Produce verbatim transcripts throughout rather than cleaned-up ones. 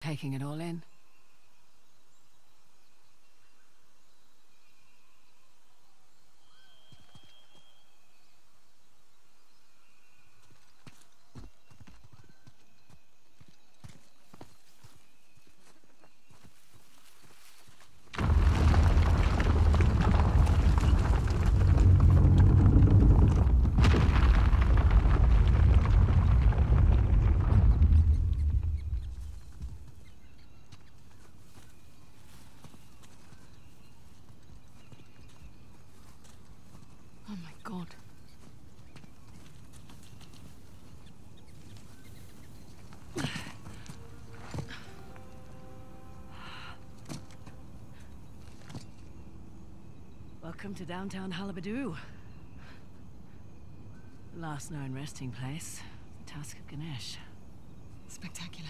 taking it all in. Oh my God. Welcome to downtown Halebidu. The last known resting place, the Tusk of Ganesh. Spectacular.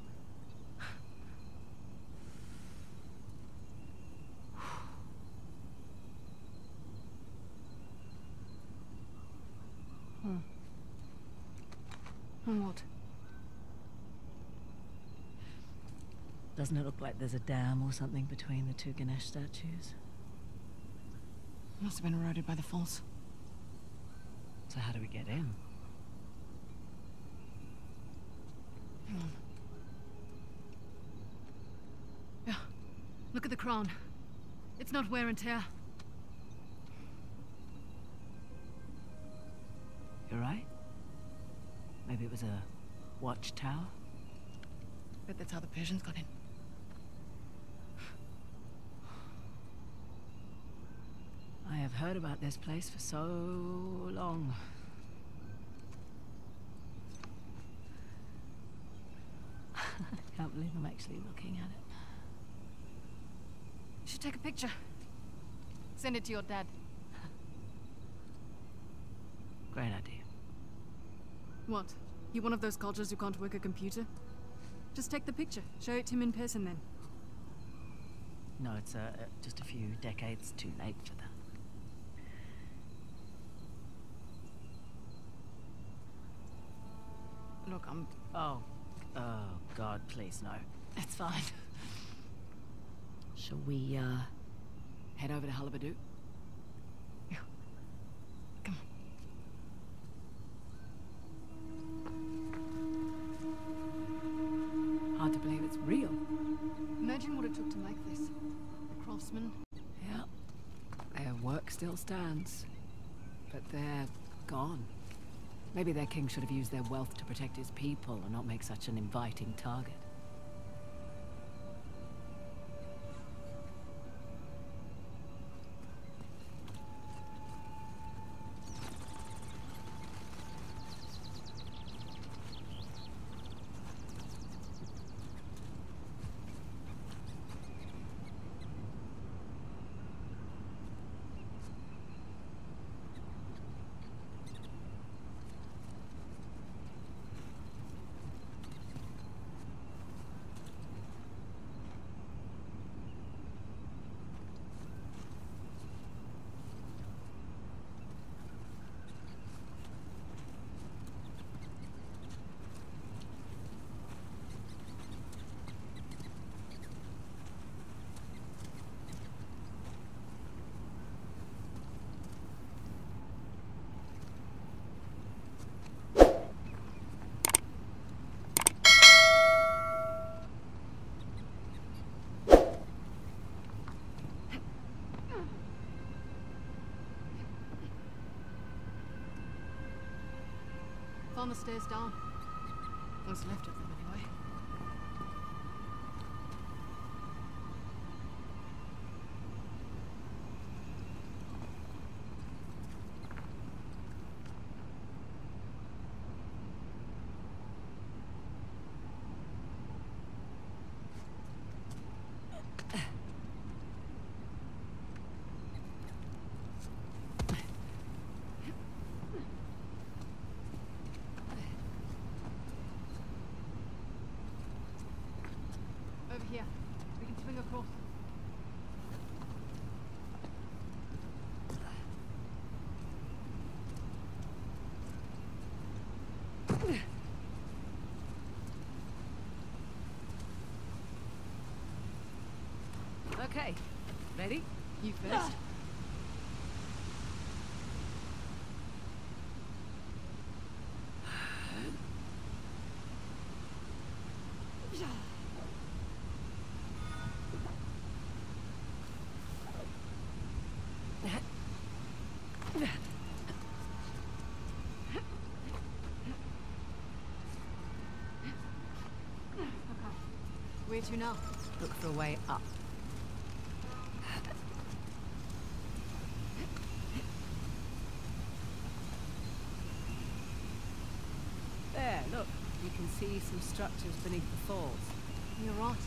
Hmm. And what? Doesn't it look like there's a dam or something between the two Ganesh statues? Must have been eroded by the falls. So how do we get in? Hang on. Yeah. Look at the crown. It's not wear and tear. You're right. Maybe it was a watchtower? Bet that's how the Persians got in. I have heard about this place for so long. I can't believe I'm actually looking at it. You should take a picture. Send it to your dad. Great idea. What? You one of those cultures who can't work a computer? Just take the picture. Show it to him in person then. No, it's uh, uh, just a few decades too late for that. Look, I'm... Oh. Oh, God, please, no. It's fine. Shall we, uh, head over to Halebidu? Yeah. Come on. Hard to believe it's real. Imagine what it took to make this. The craftsmen. Yeah. Their work still stands. But they're gone. Maybe their king should have used their wealth to protect his people and not make such an inviting target. Found the stairs down. What's left of them, anyway. Over here. We can swing across. Okay, ready? You first. Where to now? Look for a way up. There, look. You can see some structures beneath the falls. You're right.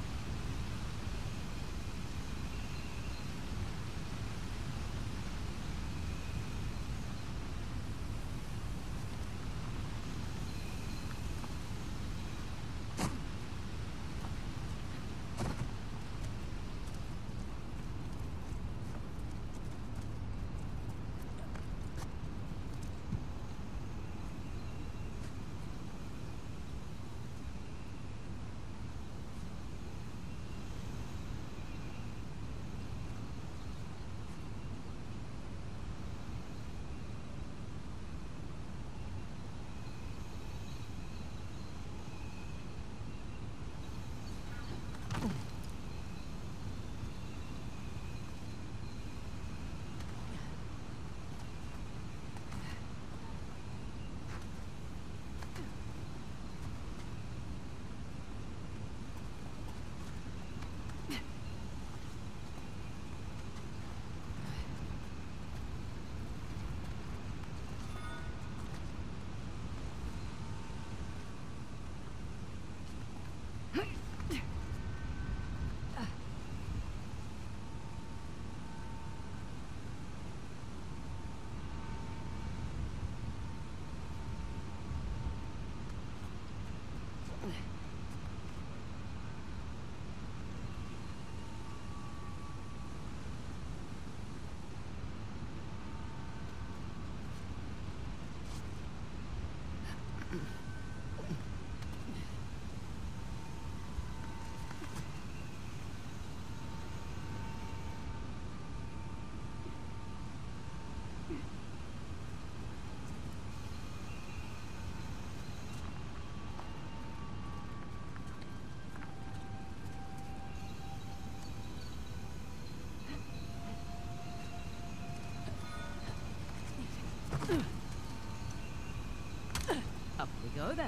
Up we go then.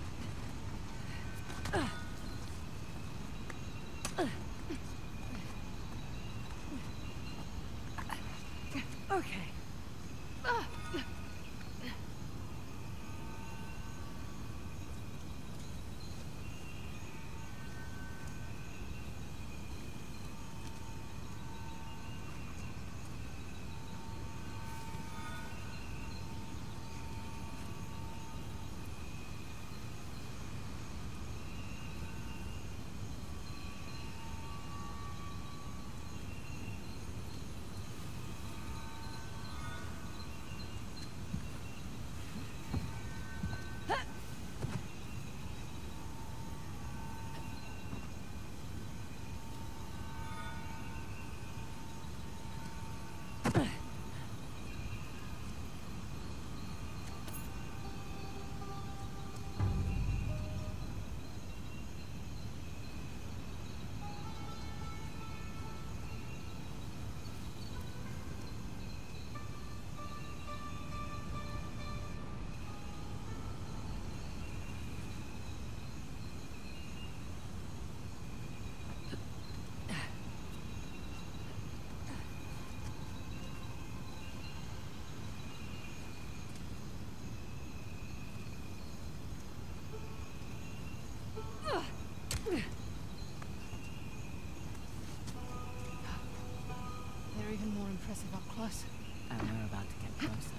Okay. They're even more impressive up close. And we're about to get closer.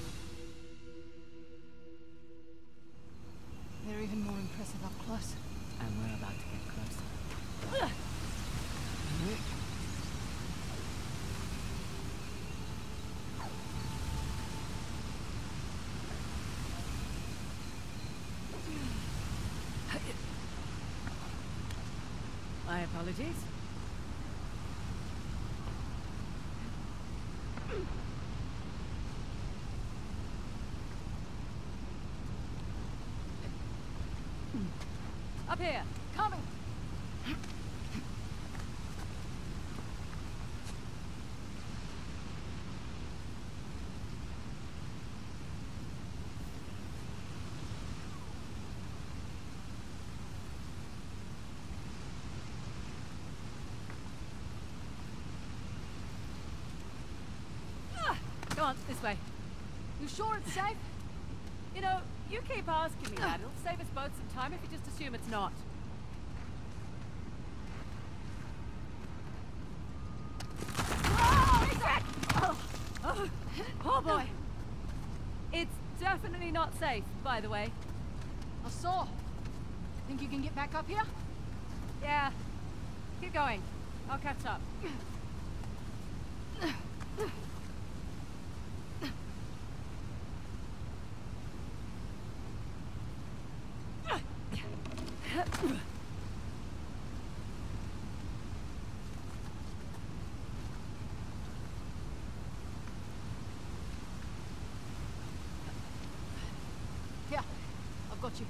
They're even more impressive up close. And we're about to get closer. My apologies. Up here! Coming! Go on, this way. You sure it's safe? You know, you keep asking me that. It'll save us both some time if you just assume it's not. Oh, oh, oh boy. It's definitely not safe, by the way. I saw. Think you can get back up here? Yeah. Keep going. I'll catch up. Here, I've got you.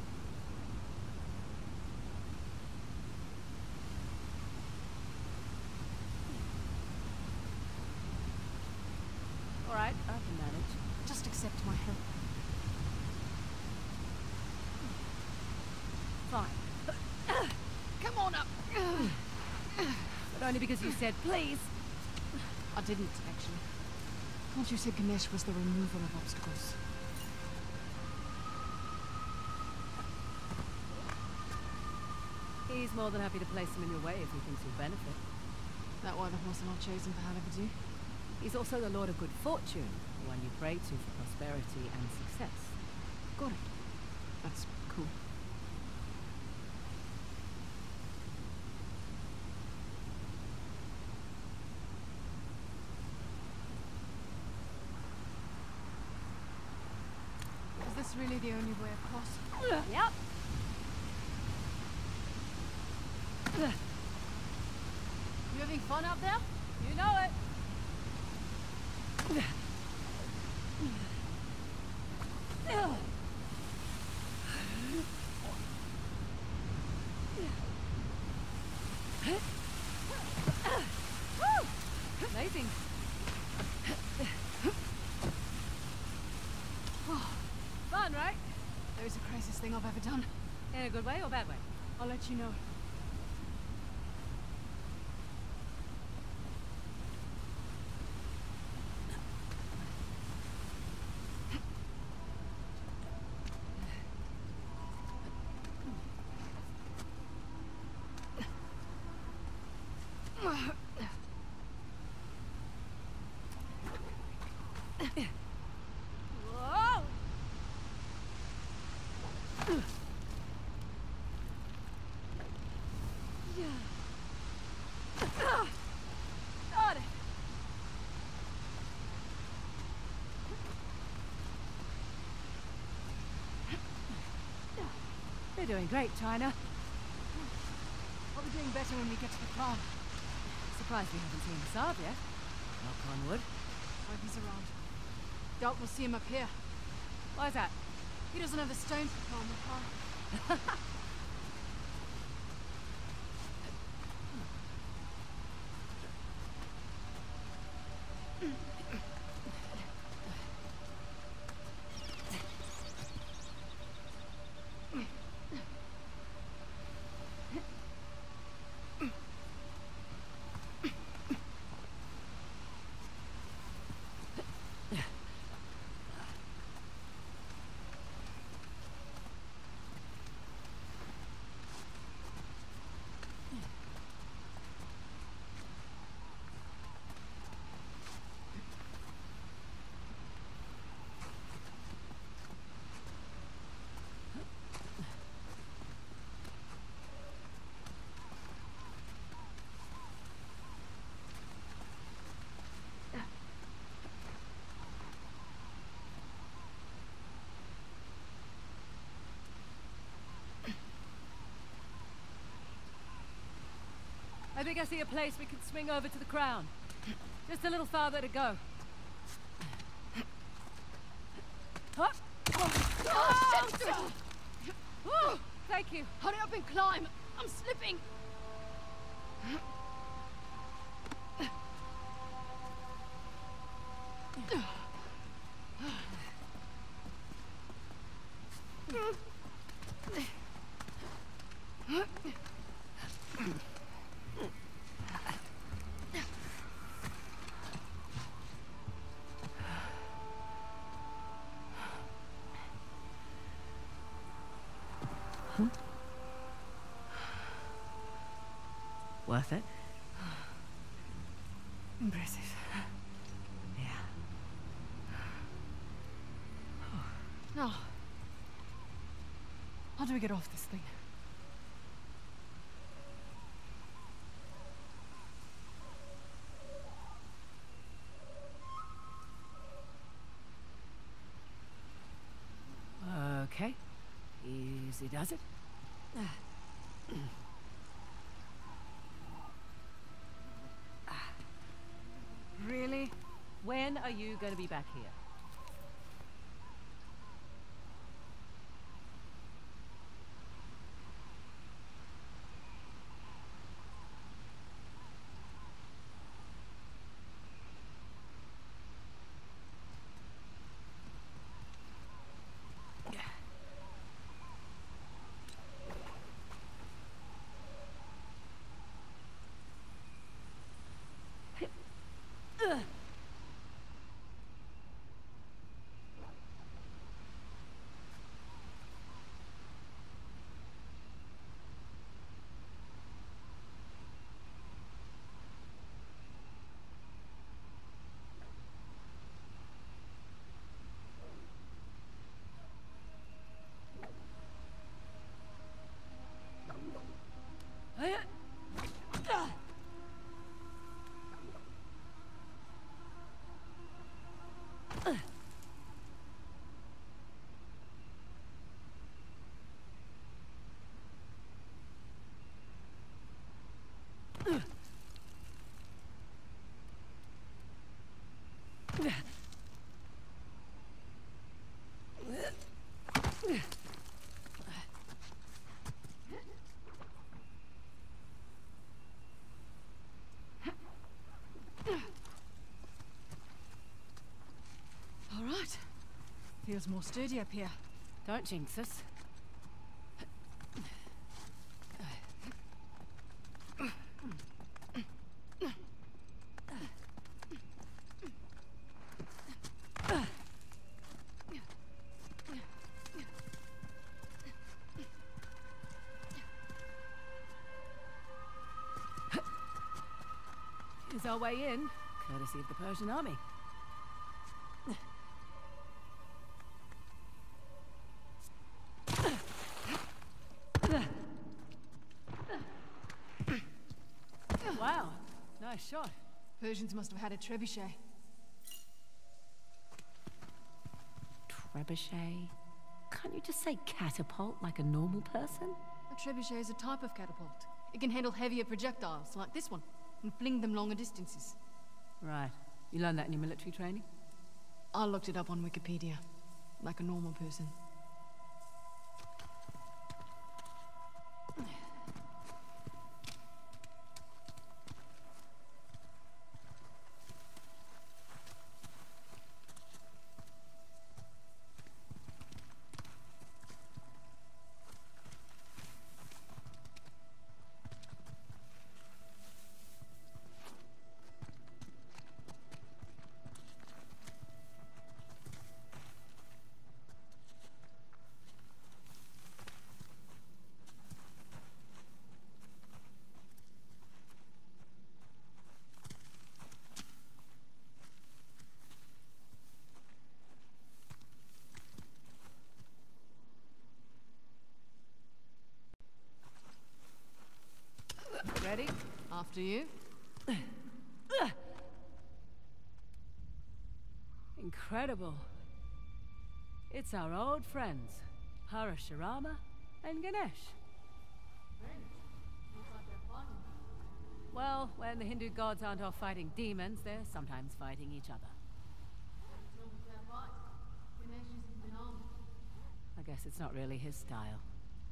All right, I can manage. Just accept my help. Fine. Come on up. But only because you said please. I didn't, actually. Thought you said Ganesh was the removal of obstacles. He's more than happy to place them in your way if he thinks you'll benefit. That why the horse are not chosen for Halibadu? He's also the Lord of Good Fortune, the one you pray to for prosperity and success. Got it. That's cool. Is this really the only way across? Yep. You having fun out there? You know it. Amazing. Fun, right? That was the craziest thing I've ever done. In a good way or bad way? I'll let you know. Whoa! Got it. You're doing great, China. I'll be doing better when we get to the farm. Surprised we haven't seen Saab yet. Knock on wood. When he's around. Doubt we'll see him up here. Why is that? He doesn't have the stones to calm the farm. I think I see a place we can swing over to the crown. Just a little farther to go. Huh? Oh, shit! Oh, thank you. Hurry up and climb! I'm slipping! Worth it? Impressive. Yeah. Now, how do we get off this thing? Okay. Easy does it. Really? When are you going to be back here? All right. Feels more sturdy up here. Don't jinx us. Here's our way in, courtesy of the Persian army. Wow, nice shot. Persians must have had a trebuchet. Trebuchet? Can't you just say catapult like a normal person? A trebuchet is a type of catapult. It can handle heavier projectiles, like this one, and fling them longer distances. Right. You learned that in your military training? I looked it up on Wikipedia, like a normal person. Ready? After you. Incredible. It's our old friends, Parashurama and Ganesh. Well, when the Hindu gods aren't off fighting demons, they're sometimes fighting each other. I guess it's not really his style.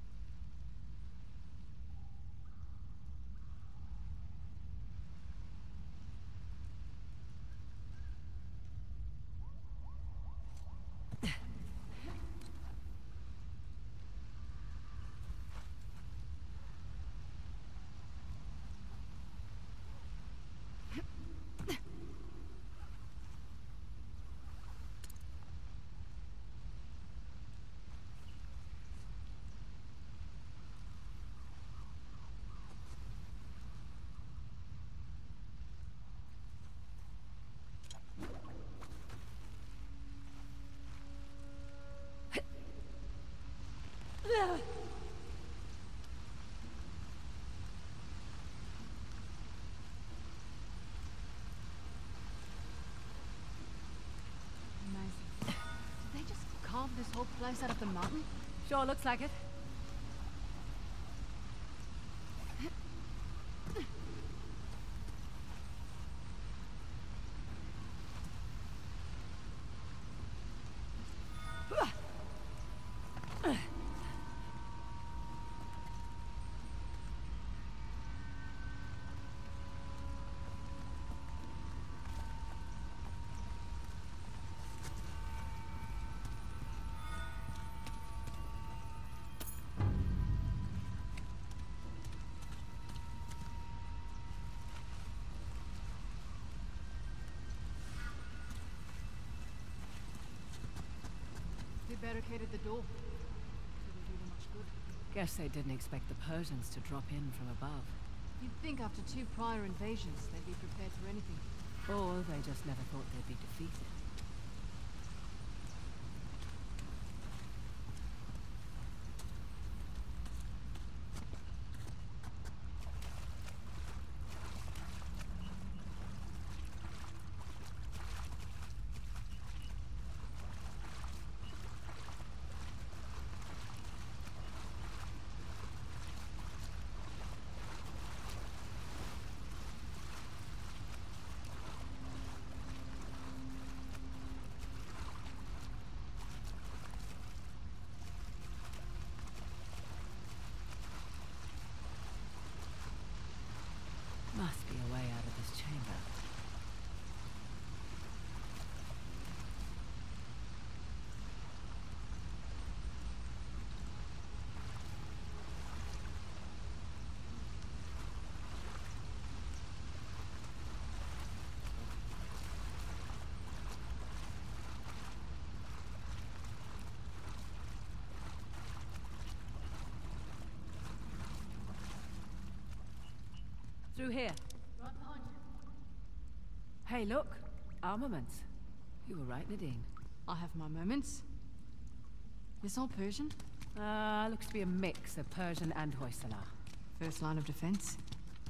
Carve this whole place out of the mountain? Sure looks like it. They barricaded the door. Couldn't do them much good. Guess they didn't expect the Persians to drop in from above. You'd think after two prior invasions, they'd be prepared for anything. Or they just never thought they'd be defeated. Must be a way out of this chamber. Through here. Right behind you. Hey, look. Armaments. You were right, Nadine. I have my moments. This all Persian? Uh, looks to be a mix of Persian and Hoysala. First line of defense.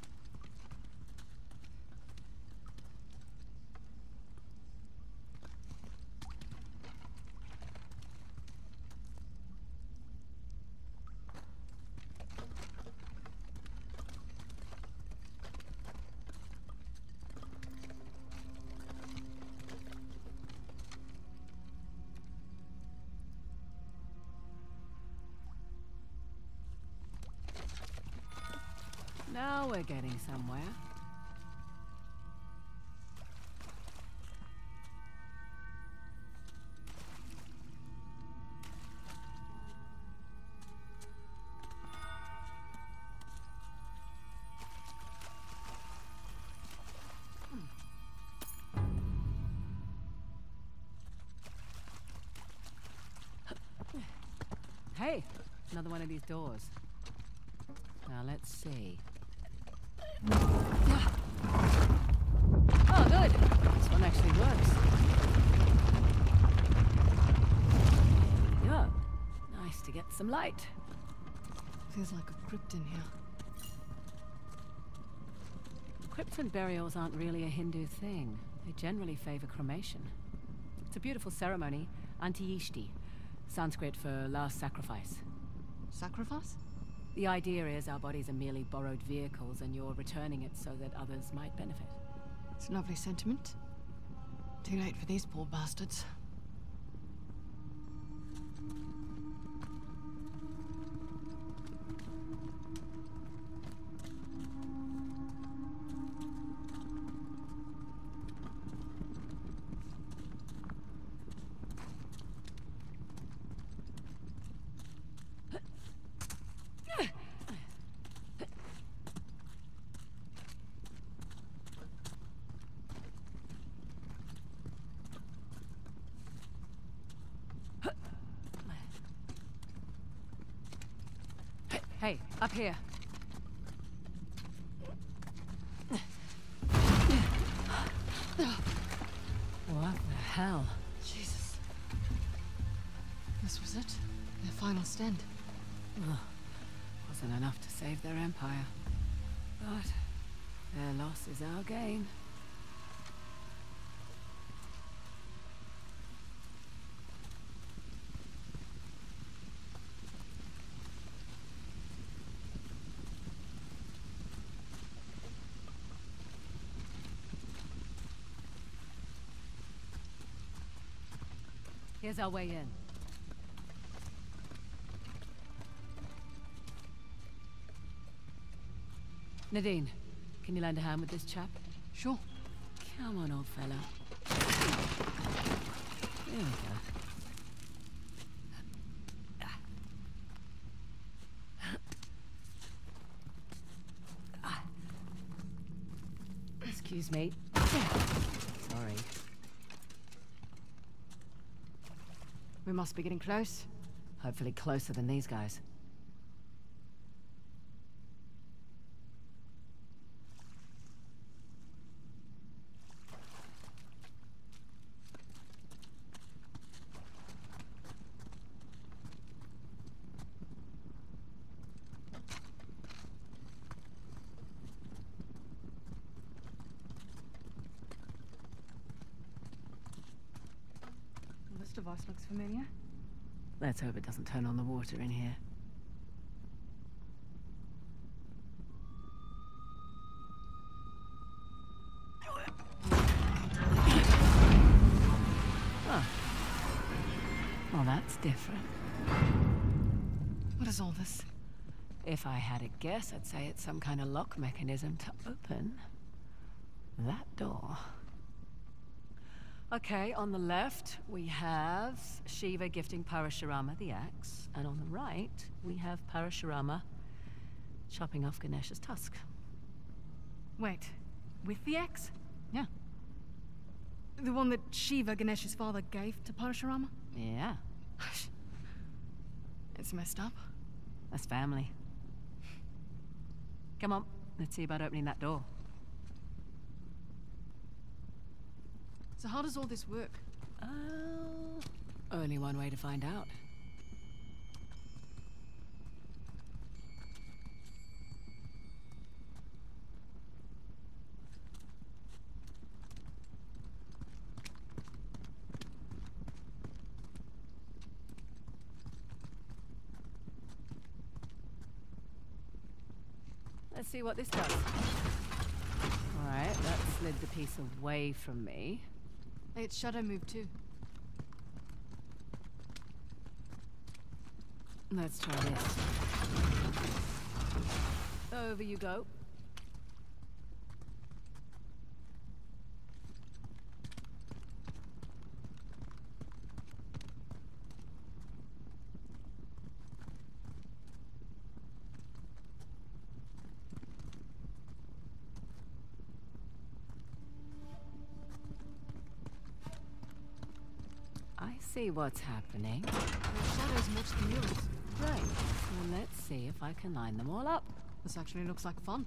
Now we're getting somewhere. Hey, another one of these doors. Now let's see. Oh, good. This one actually works. Yeah, nice to get some light. Feels like a crypt in here. Crypts and burials aren't really a Hindu thing. They generally favor cremation. It's a beautiful ceremony, Antiyishti, Sanskrit for last sacrifice. Sacrifice? The idea is our bodies are merely borrowed vehicles and you're returning it so that others might benefit. It's a lovely sentiment. Too late for these poor bastards. Hey, up here. What the hell? Jesus. This was it? Their final stand. Ugh. Wasn't enough to save their empire. But their loss is our gain. Here's our way in. Nadine, can you lend a hand with this chap? Sure. Come on, old fella. There we go. Excuse me. Sorry. We must be getting close. Hopefully closer than these guys. This device looks familiar. Let's hope it doesn't turn on the water in here. Huh. Well, that's different. What is all this? If I had a guess, I'd say it's some kind of lock mechanism to open that door. Okay, on the left, we have Shiva gifting Parashurama the axe, and on the right, we have Parashurama chopping off Ganesh's tusk. Wait, with the axe? Yeah. The one that Shiva, Ganesh's father, gave to Parashurama? Yeah, It's messed up. that's family. Come on, let's see about opening that door. So how does all this work? Uh, only one way to find out. Let's see what this does. Alright, that slid the piece away from me. Hey, it's shadow move too. Let's try this. Over you go. I see what's happening. The shadows match the murals. Right, so let's see if I can line them all up. This actually looks like fun.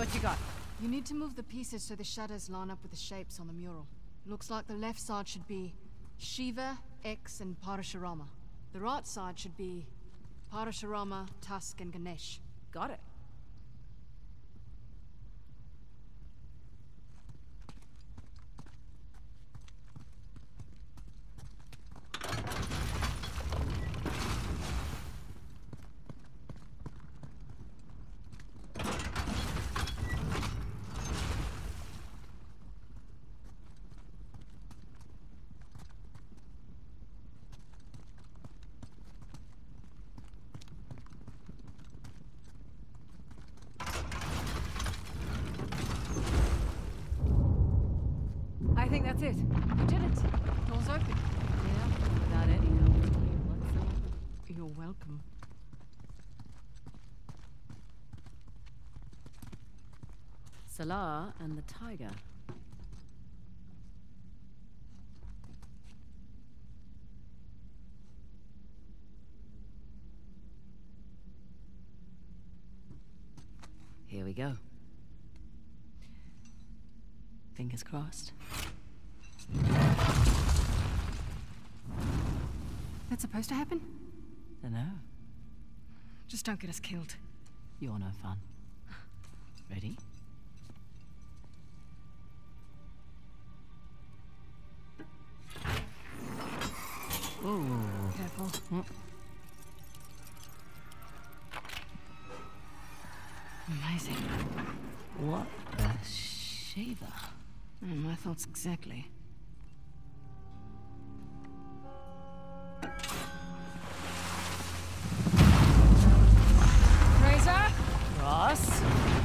What you got? You need to move the pieces so the shadows line up with the shapes on the mural. Looks like the left side should be Shiva, X, and Parashurama. The right side should be Parashurama, Tusk, and Ganesh. Got it. I think that's it. You did it. Door's open. Yeah, without any help from you whatsoever. You're welcome. Salah and the tiger. Here we go. Fingers crossed. That's supposed to happen? Dunno. Just don't get us killed. You're no fun. Ready? Ooh. Careful. Mm. Amazing. What the Shiva? Mm, my thoughts exactly. Razor? Ross?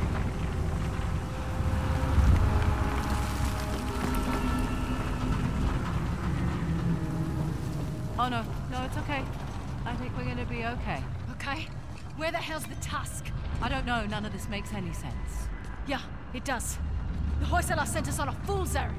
Oh no, no, it's okay. I think we're gonna be okay. Okay. Where the hell's the Tusk? I don't know, none of this makes any sense. Yeah, it does. The Hoysala sent us on a fool's errand.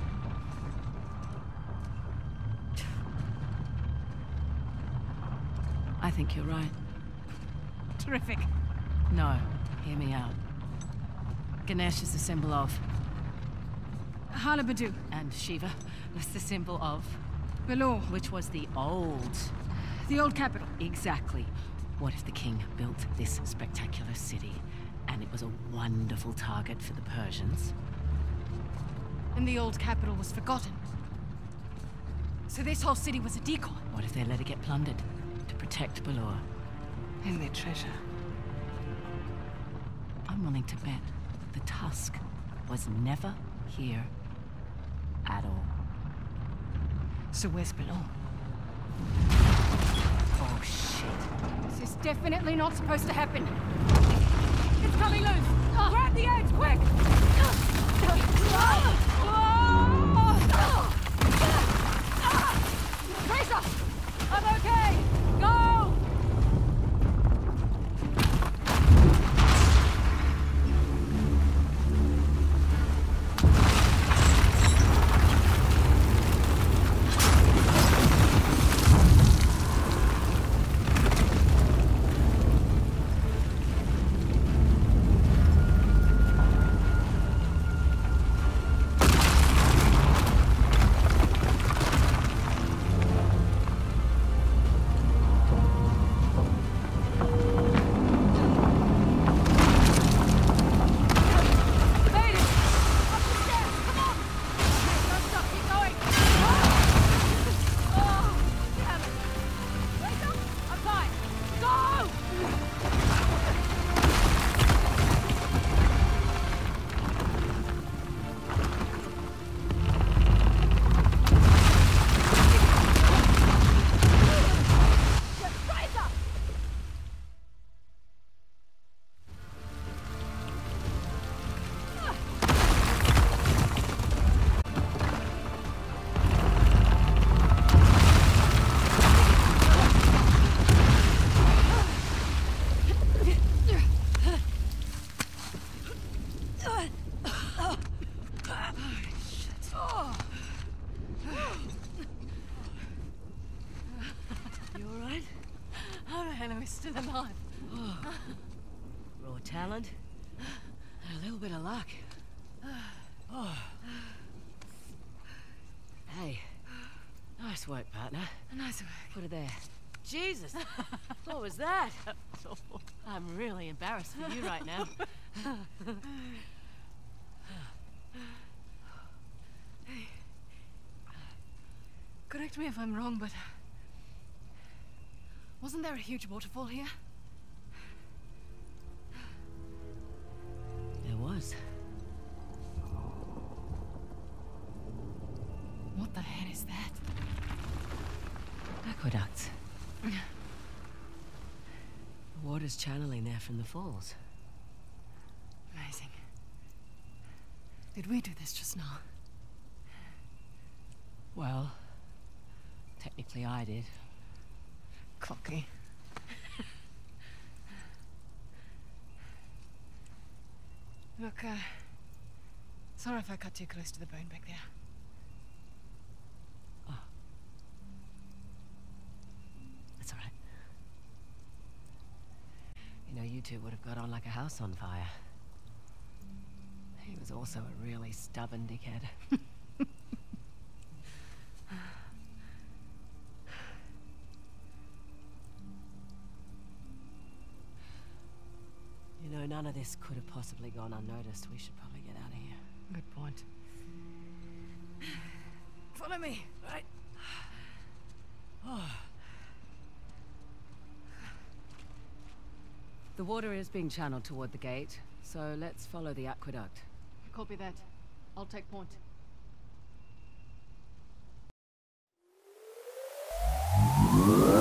I think you're right. Terrific. No, hear me out. Ganesh is the symbol of, Halabadu. and Shiva was the symbol of, Belor. which was the old. The old capital. Exactly. What if the king built this spectacular city, and it was a wonderful target for the Persians? And the old capital was forgotten. So this whole city was a decoy. What if they let it get plundered to protect Balor? And their treasure. I'm willing to bet the Tusk was never here at all. So where's Belor? Oh shit. This is definitely not supposed to happen. It's coming loose! Grab the edge, quick! Razor! I'm okay! Go! Still alive. Raw talent, A little bit of luck. Oh. Hey. Nice work, partner. Nice work. Put it there. Jesus! What was that? I'm really embarrassed for you right now. Hey. Correct me if I'm wrong, but... wasn't there a huge waterfall here? There was. What the hell is that? Aqueducts. The water's channeling there from the falls. Amazing. Did we do this just now? Well, technically I did. Cocky. Look, uh... sorry if I cut too close to the bone back there. Oh. That's all right. You know, you two would have got on like a house on fire. He was also a really stubborn dickhead. You know, none of this could have possibly gone unnoticed. We should probably get out of here. Good point. Follow me. Right. Oh. The water is being channeled toward the gate, so let's follow the aqueduct. Copy that. I'll take point. You